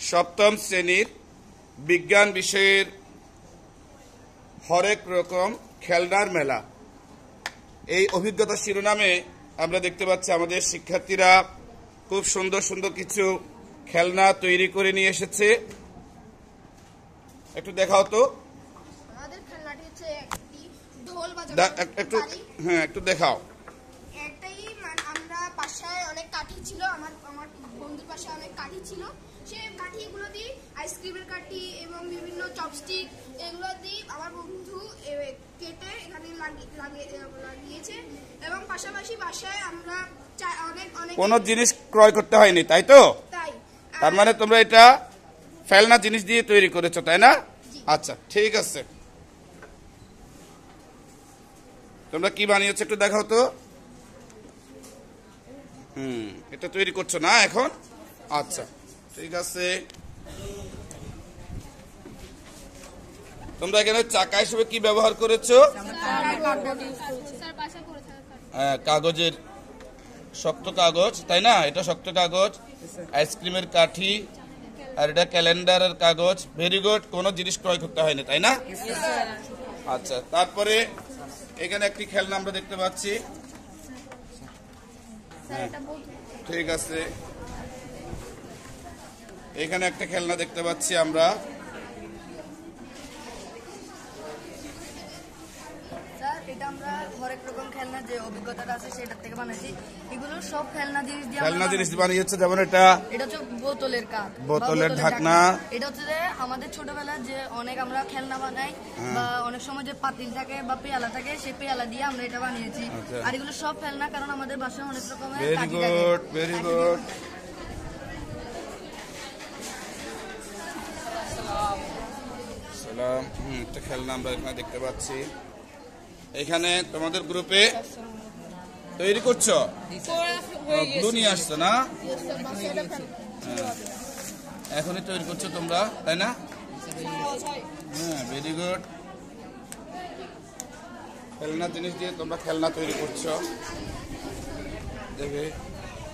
সপ্তম শ্রেণীর বিজ্ঞান বিষয়ের হরেক রকম খেলনার মেলা। এই অভিজ্ঞতা শিরোনামে আমরা দেখতে পাচ্ছি আমাদের শিক্ষার্থীরা খুব সুন্দর সুন্দর কিছু খেলনা তৈরি করে নিয়ে এসেছে। একটু দেখাও তো। আমাদের খেলনাটি হচ্ছে একটি ঢোল বাজানো একটু দেখাও। একটাই আমরা বাসায় অনেক কাঠি ছিল, আমার বন্ধুর বাসায় অনেক কাঠি ছিল। সেই কাঠিগুলো দিয়ে আইসক্রিমের কাঠি এবং বিভিন্ন চপস্টিক এগুলো দিয়ে আমার বন্ধু কেটে এখানে লাগিয়েছে এবং পাশাপাশি বাসায় আমরা অনেক কোনো জিনিস ক্রয় করতে হয়নি, তাই তো? তার মানে তোমরা এটা ফেলনা জিনিস দিয়ে তৈরি করেছো, তাই না? আচ্ছা, ঠিক আছে। তোমরা কি বানিয়েছো একটু দেখাও তো। এটা তৈরি করছো না এখন? আচ্ছা, ঠিক আছে। তোমরা এখানে চাকা হিসেবে কি ব্যবহার করেছো? কাগজের, শক্ত কাগজ, তাই না? এটা শক্ত কাগজ, আইসক্রিমের কাঠি, আর এটা ক্যালেন্ডারের কাগজ। ভেরি গুড, কোনো জিনিস ক্রয় করতে হয়নি, তাই না? আচ্ছা, তারপরে এখানে একটি খেলনা আমরা দেখতে পাচ্ছি। ঠিক আছে, এখানে একটা খেলনা দেখতে পাচ্ছি আমরা। এটা আমরা হরেক রকম খেলনা যে অভিজ্ঞতাটা আছে সেটার থেকে বানাইছি। এগুলো সব খেলনা জিনিস বানিয়েছে, যেমন এটা হচ্ছে বোতলের কাপ, বোতলের ঢাকনা। এটা হচ্ছে যে আমাদের ছোটবেলায় যে অনেক আমরা খেলনা বানাই বা অনেক সময় যে পাতিল থাকে বা পেয়ালা থাকে, সেই পেয়ালা দিয়ে আমরা এটা বানিয়েছি। আর এগুলো সব খেলনা, কারণ আমাদের বাসায় অনেক রকমের ভেরি গুড, ভেরি গুড। সালাম। একটা খেলনা আমরা এখানে দেখতে পাচ্ছি। এখানে তোমাদের গ্রুপে তৈরি করছো, গ্লু নিয়ে আসছো না? এখনই তৈরি করছো তোমরা, তাই না? হ্যাঁ, ভেরি গুড। খেলনা জিনিস দিয়ে তোমরা খেলনা তৈরি করছো, দেখে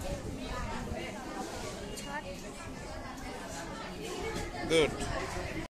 গুড।